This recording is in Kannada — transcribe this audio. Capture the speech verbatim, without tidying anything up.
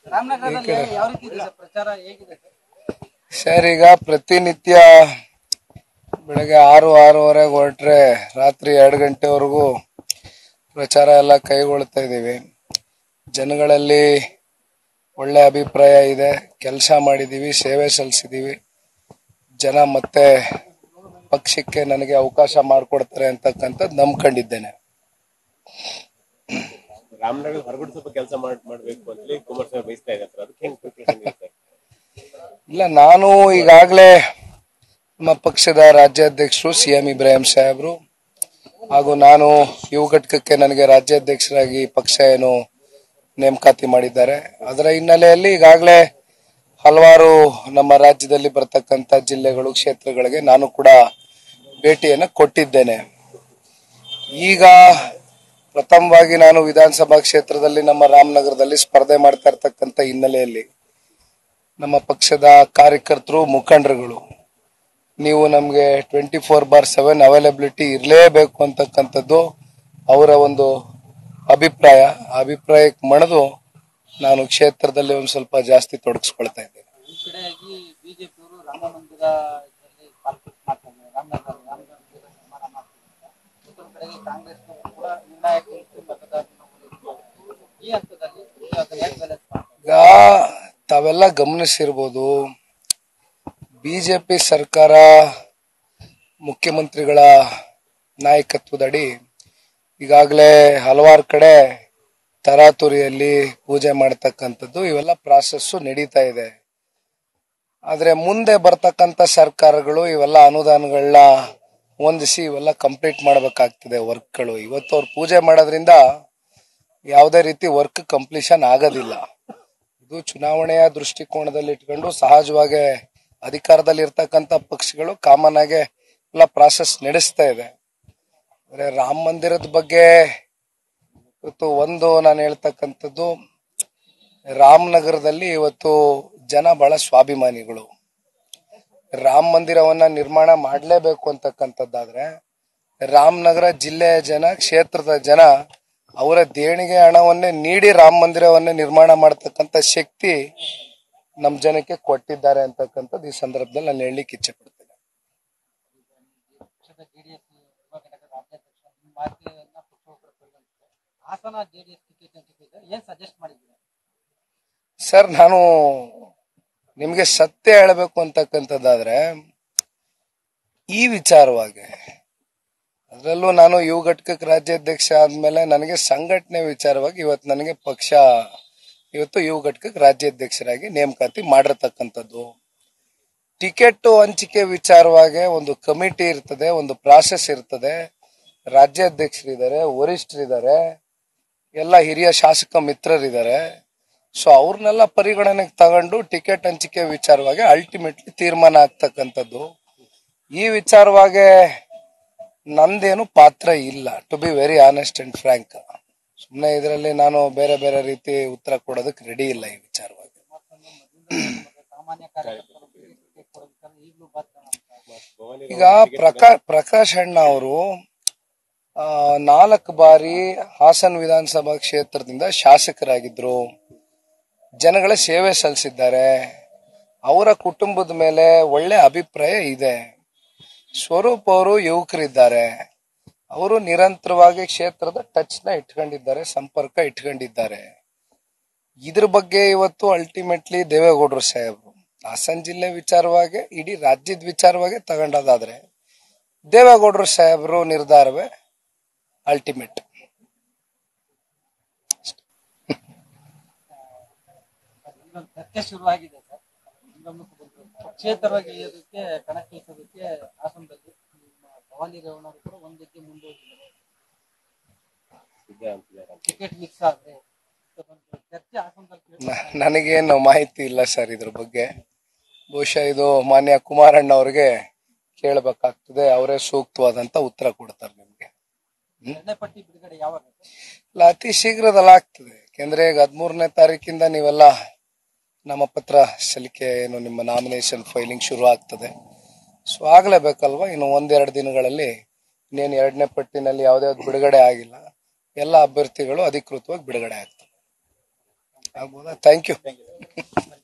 ಸರ್, ಈಗ ಪ್ರತಿನಿತ್ಯ ಬೆಳಗ್ಗೆ ಆರು ಆರೂವರೆಗೆ ಹೊರಟ್ರೆ ರಾತ್ರಿ ಎರಡು ಗಂಟೆವರೆಗೂ ಪ್ರಚಾರ ಎಲ್ಲ ಕೈಗೊಳ್ತಾ ಇದ್ದೀವಿ. ಜನಗಳಲ್ಲಿ ಒಳ್ಳೆ ಅಭಿಪ್ರಾಯ ಇದೆ. ಕೆಲಸ ಮಾಡಿದೀವಿ, ಸೇವೆ ಸಲ್ಲಿಸಿದೀವಿ. ಜನ ಮತ್ತೆ ಪಕ್ಷಕ್ಕೆ ನನಗೆ ಅವಕಾಶ ಮಾಡಿಕೊಡ್ತಾರೆ ಅಂತಕ್ಕಂಥದ್ದು ನಂಬ್ಕೊಂಡಿದ್ದೇನೆ. ರಾಮನಗರ ಹೊರಗಡೆ ಸ್ವಲ್ಪ ಕೆಲಸ ಮಾಡಬೇಕು ಅಂತ ಕುಮಾರಸ್ವಾಮಿ ಬಯಸ್ತಾ ಇದ್ದಾರೆ. ಅದಕ್ಕೆ ಹೆಂಗ್ ಪ್ರಿಪರೇಷನ್ ಇರುತ್ತೆ? ಇಲ್ಲ, ನಾನು ಈಗಾಗಲೇ ನಮ್ಮ ಪಕ್ಷದ ರಾಜ್ಯಾಧ್ಯಕ್ಷರು ಸಿ ಎಂ ಇಬ್ರಾಹಿಂ ಸಾಹೇಬ್ರು ಹಾಗೂ ನಾನು ಯುವ ಘಟಕಕ್ಕೆ ನನಗೆ ರಾಜ್ಯಾಧ್ಯಕ್ಷರಾಗಿ ಪಕ್ಷ ಏನು ನೇಮಕಾತಿ ಮಾಡಿದ್ದಾರೆ. ಅದರ ಹಿನ್ನೆಲೆಯಲ್ಲಿ ಈಗಾಗಲೇ ಹಲವಾರು ನಮ್ಮ ರಾಜ್ಯದಲ್ಲಿ ಬರ್ತಕ್ಕಂಥ ಜಿಲ್ಲೆಗಳು, ಕ್ಷೇತ್ರಗಳಿಗೆ ನಾನು ಕೂಡ ಭೇಟಿಯನ್ನು ಕೊಟ್ಟಿದ್ದೇನೆ. ಈಗ ಪ್ರಥಮವಾಗಿ ನಾನು ವಿಧಾನಸಭಾ ಕ್ಷೇತ್ರದಲ್ಲಿ ನಮ್ಮ ರಾಮನಗರದಲ್ಲಿ ಸ್ಪರ್ಧೆ ಮಾಡ್ತಾ ಇರ್ತಕ್ಕಂಥ ಹಿನ್ನೆಲೆಯಲ್ಲಿ ನಮ್ಮ ಪಕ್ಷದ ಕಾರ್ಯಕರ್ತರು, ಮುಖಂಡರುಗಳು, ನೀವು ನಮಗೆ twenty four bar seven availability ಇರಲೇಬೇಕು ಅಂತಕ್ಕಂಥದ್ದು ಅವರ ಒಂದು ಅಭಿಪ್ರಾಯ. ಅಭಿಪ್ರಾಯಕ್ಕೆ ಮಣಿದು ನಾನು ಕ್ಷೇತ್ರದಲ್ಲಿ ಒಂದು ಸ್ವಲ್ಪ ಜಾಸ್ತಿ ತೊಡಗಿಸ್ಕೊಳ್ತಾ ಇದ್ದೇನೆ. ಈಗ ತಾವೆಲ್ಲ ಗಮನಿಸಿರ್ಬೋದು, ಬಿಜೆಪಿ ಸರ್ಕಾರ ಮುಖ್ಯಮಂತ್ರಿಗಳ ನಾಯಕತ್ವದಡಿ ಈಗಾಗಲೇ ಹಲವಾರು ಕಡೆ ತರಾತುರಿಯಲ್ಲಿ ಪೂಜೆ ಮಾಡತಕ್ಕಂಥದ್ದು ಇವೆಲ್ಲ ಪ್ರಾಸೆಸ್ಸು ನಡೀತಾ ಇದೆ. ಆದ್ರೆ ಮುಂದೆ ಬರ್ತಕ್ಕಂಥ ಸರ್ಕಾರಗಳು ಇವೆಲ್ಲ ಅನುದಾನಗಳನ್ನ ಹೊಂದಿಸಿ ಇವೆಲ್ಲ ಕಂಪ್ಲೀಟ್ ಮಾಡಬೇಕಾಗ್ತದೆ ವರ್ಕ್ಗಳು. ಇವತ್ತು ಅವ್ರು ಪೂಜೆ ಮಾಡೋದ್ರಿಂದ ಯಾವುದೇ ರೀತಿ ವರ್ಕ್ ಕಂಪ್ಲೀಷನ್ ಆಗೋದಿಲ್ಲ. ಇದು ಚುನಾವಣೆಯ ದೃಷ್ಟಿಕೋನದಲ್ಲಿ ಇಟ್ಕೊಂಡು ಸಹಜವಾಗಿ ಅಧಿಕಾರದಲ್ಲಿ ಇರ್ತಕ್ಕಂಥ ಪಕ್ಷಗಳು ಕಾಮನ್ ಆಗಿ ಎಲ್ಲ ಪ್ರಾಸೆಸ್ ನಡೆಸ್ತಾ ಇದೆ. ಅಂದ್ರೆ ರಾಮ ಮಂದಿರದ ಬಗ್ಗೆ ಇವತ್ತು ಒಂದು ನಾನು ಹೇಳ್ತಕ್ಕಂಥದ್ದು, ರಾಮನಗರದಲ್ಲಿ ಇವತ್ತು ಜನ ಬಹಳ ಸ್ವಾಭಿಮಾನಿಗಳು. ರಾಮ ಮಂದಿರವನ್ನ ನಿರ್ಮಾಣ ಮಾಡಲೇಬೇಕು ಅಂತಕ್ಕಂಥದ್ದಾದ್ರೆ ರಾಮನಗರ ಜಿಲ್ಲೆಯ ಜನ, ಕ್ಷೇತ್ರದ ಜನ ಅವರ ದೇಣಿಗೆ ಹಣವನ್ನೇ ನೀಡಿ ರಾಮ ಮಂದಿರವನ್ನೇ ನಿರ್ಮಾಣ ಮಾಡತಕ್ಕಂಥ ಶಕ್ತಿ ನಮ್ಮ ಜನಕ್ಕೆ ಕೊಟ್ಟಿದ್ದಾರೆ ಅಂತಕ್ಕಂಥದ್ದು ಈ ಸಂದರ್ಭದಲ್ಲಿ ನಾನು ಹೇಳಲಿಕ್ಕೆ ಇಚ್ಛೆ ಪಡ್ತೇನೆ. ಸರ್, ನಾನು ನಿಮ್ಗೆ ಸತ್ಯ ಹೇಳಬೇಕು ಅಂತಕ್ಕಂಥದ್ದಾದ್ರೆ ಈ ವಿಚಾರವಾಗಿ, ಅದರಲ್ಲೂ ನಾನು ಯುವ ಘಟಕಕ್ಕೆ ರಾಜ್ಯಾಧ್ಯಕ್ಷ ಆದ್ಮೇಲೆ ನನಗೆ ಸಂಘಟನೆ ವಿಚಾರವಾಗಿ ಇವತ್ತು ನನಗೆ ಪಕ್ಷ ಇವತ್ತು ಯುವ ಘಟಕಕ್ಕೆ ರಾಜ್ಯಾಧ್ಯಕ್ಷರಾಗಿ ನೇಮಕಾತಿ ಮಾಡಿರ್ತಕ್ಕಂಥದ್ದು. ಟಿಕೆಟ್ ಹಂಚಿಕೆ ವಿಚಾರವಾಗಿ ಒಂದು ಕಮಿಟಿ ಇರ್ತದೆ, ಒಂದು ಪ್ರಾಸೆಸ್ ಇರ್ತದೆ. ರಾಜ್ಯಾಧ್ಯಕ್ಷರಿದ್ದಾರೆ, ವರಿಷ್ಠರಿದ್ದಾರೆ, ಎಲ್ಲ ಹಿರಿಯ ಶಾಸಕ ಮಿತ್ರರಿದ್ದಾರೆ. ಸೊ ಅವ್ರನ್ನೆಲ್ಲ ಪರಿಗಣನೆಗೆ ತಗೊಂಡು ಟಿಕೆಟ್ ಹಂಚಿಕೆ ವಿಚಾರವಾಗಿ ಅಲ್ಟಿಮೇಟ್ಲಿ ತೀರ್ಮಾನ ಆಗ್ತಕ್ಕಂಥದ್ದು. ಈ ವಿಚಾರವಾಗಿ ನಂದೇನು ಪಾತ್ರ ಇಲ್ಲ, to be very honest and frank. ಸುಮ್ಮನೆ ಇದರಲ್ಲಿ ನಾನು ಬೇರೆ ಬೇರೆ ರೀತಿ ಉತ್ತರ ಕೊಡೋದಕ್ಕೆ ರೆಡಿ ಇಲ್ಲ ಈ ವಿಚಾರವಾಗಿ. ಈಗ ಪ್ರಕಾಶ್ ಪ್ರಕಾಶ್ ಅಣ್ಣ ಅವರು ನಾಲ್ಕು ಬಾರಿ ಹಾಸನ ವಿಧಾನಸಭಾ ಕ್ಷೇತ್ರದಿಂದ ಶಾಸಕರಾಗಿದ್ರು, ಜನಗಳ ಸೇವೆ ಸಲ್ಲಿಸಿದ್ದಾರೆ. ಅವರ ಕುಟುಂಬದ ಮೇಲೆ ಒಳ್ಳೆ ಅಭಿಪ್ರಾಯ ಇದೆ. ಸ್ವರೂಪ್ ಅವರು ಯುವಕರಿದ್ದಾರೆ, ಅವರು ನಿರಂತರವಾಗಿ ಕ್ಷೇತ್ರದ ಟಚ್ ನ ಇಟ್ಕೊಂಡಿದ್ದಾರೆ, ಸಂಪರ್ಕ ಇಟ್ಕೊಂಡಿದ್ದಾರೆ. ಇದ್ರ ಬಗ್ಗೆ ಇವತ್ತು ಅಲ್ಟಿಮೇಟ್ಲಿ ದೇವೇಗೌಡರು ಸಾಹೇಬರು ಹಾಸನ ಜಿಲ್ಲೆ ವಿಚಾರವಾಗಿ, ಇಡೀ ರಾಜ್ಯದ ವಿಚಾರವಾಗಿ ತಗೊಂಡದಾದ್ರೆ ದೇವೇಗೌಡರು ಸಾಹೇಬರು ನಿರ್ಧಾರವೇ ಅಲ್ಟಿಮೇಟ್. ಶುರುವಾಗಿದೆ ಸರ್, ಕ್ಷೇತ್ರವಾಗಿ ಇದಕ್ಕೆ ಕಣಕ್ಕಿಳಿಸೋದಕ್ಕೆ ಹಾಸನದಲ್ಲಿ ಭವಾನಿ ರೇವಣ್ಣವರು ಕೂಡ ಒಂದ್ ರೀತಿ ಮುಂದೂಡಿದ್ದಾರೆ. ಟಿಕೆಟ್ ಮಿಕ್ಸ್ ಆದ್ರೆ ಚರ್ಚೆ ಹಾಸನದಲ್ಲಿ ನನಗೇನು ಮಾಹಿತಿ ಇಲ್ಲ ಸರ್ ಇದ್ರ ಬಗ್ಗೆ. ಬಹುಶಃ ಇದು ಮಾನ್ಯ ಕುಮಾರಣ್ಣ ಅವ್ರಿಗೆ ಕೇಳಬೇಕಾಗ್ತದೆ, ಅವರೇ ಸೂಕ್ತವಾದಂತ ಉತ್ತರ ಕೊಡ್ತಾರೆ ನಿಮ್ಗೆ. ಪಟ್ಟಿ ಬಿಡುಗಡೆ ಯಾವಾಗ? ಇಲ್ಲ, ಅತಿ ಶೀಘ್ರದಲ್ಲಿ ಆಗ್ತದೆ. ಯಾಕೆಂದ್ರೆ ಈಗ ಹದಿಮೂರನೇ ತಾರೀಕಿಂದ ನೀವೆಲ್ಲ ನಮ್ಮ ಪತ್ರ ಸಲ್ಲಿಕೆ ಏನು ನಿಮ್ಮ ನಾಮಿನೇಷನ್ ಫೈಲಿಂಗ್ ಶುರು ಆಗ್ತದೆ. ಸೊ ಆಗ್ಲೇಬೇಕಲ್ವಾ, ಇನ್ನು ಒಂದೆರಡು ದಿನಗಳಲ್ಲಿ ಇನ್ನೇನು ಎರಡನೇ ಪಟ್ಟಿನಲ್ಲಿ ಯಾವುದೇ ಬಿಡುಗಡೆ ಆಗಿಲ್ಲ, ಎಲ್ಲ ಅಭ್ಯರ್ಥಿಗಳು ಅಧಿಕೃತವಾಗಿ ಬಿಡುಗಡೆ ಆಗ್ತದೆ. ಆಗ್ಬೋದಾ? Thank you.